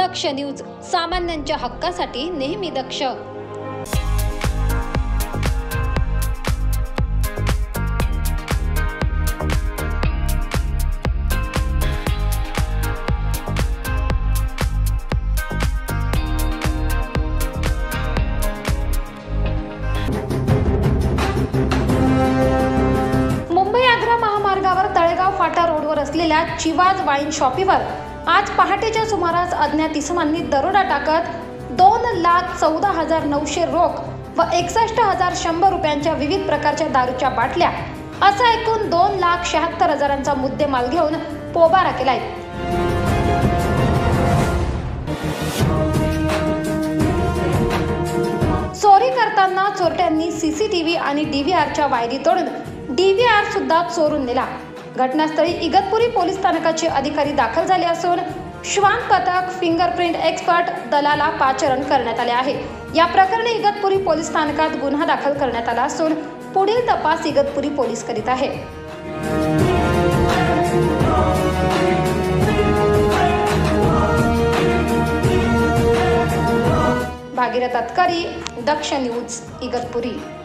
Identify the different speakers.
Speaker 1: दक्ष news, सामान्यांच्या हक्कासाठी नेहमी दक्ष। मुंबई-आग्रा महामार्गावर तळेगाव फाटा रोडवर असलेल्या चिवाज वाईन शॉपीवर आज पहाटेच्या सुमारास अज्ञात इसमांनी दरोडा टाकत 2,14,900 रोख व 61,100 रुपयांच्या विविध प्रकारच्या दारूच्या बाटल्या असा एकूण 2,76,000चा मुद्देमाल घेऊन पोबारा केलाय। चोरी करताना चोरट्यांनी सीसीटीव्ही आणि डीव्हीआरच्या वायरी तोडून डीव्हीआर सुद्धा चोरून नेला। घटनास्थळी इगतपुरी पोलीस स्थानकाचे अधिकारी दाखल झाले असून श्वान पथक, फिंगरप्रिंट एक्सपर्ट दलाला पाचारण करण्यात आले आहे। या प्रकरणी इगतपुरी पोलीस स्थानकात गुन्हा दाखल करण्यात आला असून पुढील तपास इगतपुरी पोलीस करीत आहे। भागीरथ अतकारी, दक्ष न्यूज, इगतपुरी।